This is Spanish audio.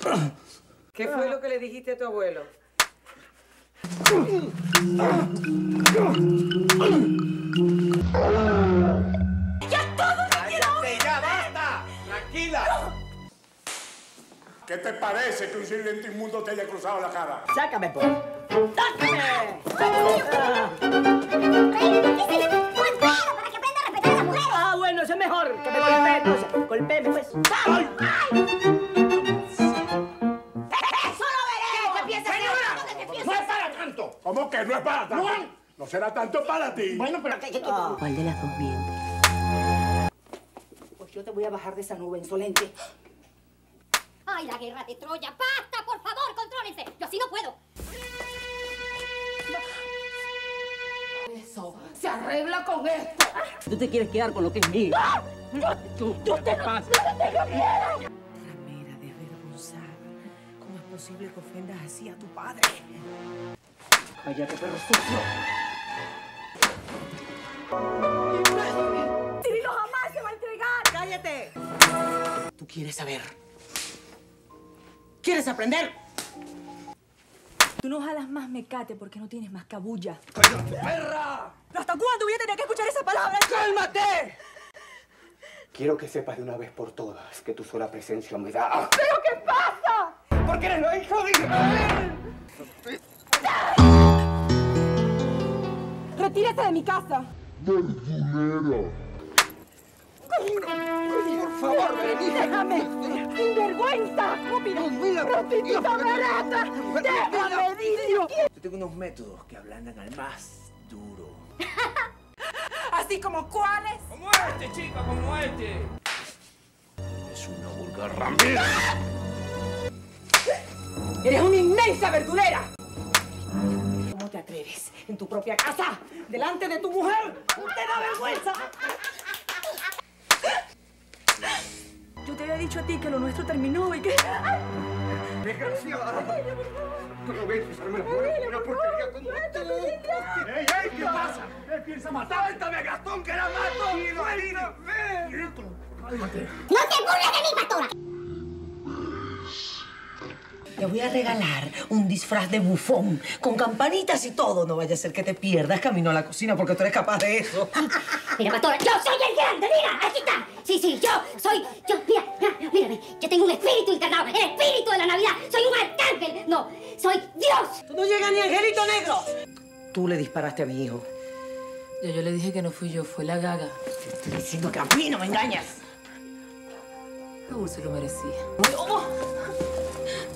¿Qué fue lo que le dijiste a tu abuelo? ¡Ya todo te quiero oír! ¡Ya basta! ¡Tranquila! ¿Qué te parece que un sirviente inmundo te haya cruzado la cara? ¡Sácame, pues! ¡Sácame! ¡Golpéalo para que aprenda a respetar a las mujeres! Ah, bueno, eso es mejor. Que me golpee, entonces. Golpéeme, pues. ¡Ay! ¡Eso lo veré! ¿Qué piensas? ¡No es para tanto! ¿Cómo que no es para tanto? No será tanto para ti. Bueno, pero... ¿Cuál de las dos miente? Pues yo te voy a bajar de esa nube insolente. ¡Ay, la guerra de Troya! ¡Basta, por favor, contrólense! Yo así no puedo. Eso se arregla con esto. Tú te quieres quedar con lo que es mío. ¡Yo te pasa! Ramera, desvergonzada. ¿Cómo es posible que ofendas así a tu padre? Cállate, perro sucio. ¡Cirilo jamás se va a entregar! ¡Cállate! ¿Tú quieres saber? ¿Quieres aprender? Tú no jalas más mecate porque no tienes más cabulla. ¡Cállate, perra! ¿Hasta cuándo voy a tener que escuchar esa palabra? ¡Cálmate! Quiero que sepas de una vez por todas que tu sola presencia me da... ¿Pero qué pasa? Porque eres la hija de Israel. ¡Retírese de mi casa! Por favor, Berenice. ¡Déjame! ¡Sinvergüenza! ¡Prostituta barata! ¡Déjame, Didio! Yo tengo unos métodos que ablandan al más duro. ¿Así como cuáles? ¡Como este, chica! ¡Como este! Es una vulgar ramera. ¡Eres una inmensa verdulera! ¿Cómo te atreves? ¿En tu propia casa? ¿Delante de tu mujer? ¡Te da vergüenza! Yo te había dicho a ti que lo nuestro terminó y que... Desgraciada. ¿Cómo ves pisarme la muerte? Una porquería como tú. ¡Ey, ey! ¿Qué pasa? ¿Me piensa matar? ¡Suéltame, Gastón, que la mato! ¡Suéltame! ¡Cálmate! ¡No te burles de mí, pastora! Te voy a regalar un disfraz de bufón, con campanitas y todo. No vaya a ser que te pierdas camino a la cocina porque tú eres capaz de eso. Mira, pastora, yo soy el grande, mira, aquí está. Sí, yo soy, mírame, yo tengo un espíritu encarnado, el espíritu de la Navidad. Soy un arcángel, no, soy Dios. Tú no llegas ni Angelito Negro. Tú le disparaste a mi hijo. Yo le dije que no fui yo, fue la gaga. Te estoy diciendo que a mí no me engañas. Raúl se lo merecía.